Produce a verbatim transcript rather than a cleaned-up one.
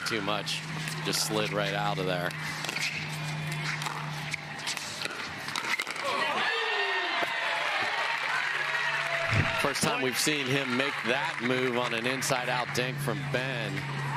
too much. Just slid right out of there. First time we've seen him make that move on an inside-out dink from Ben.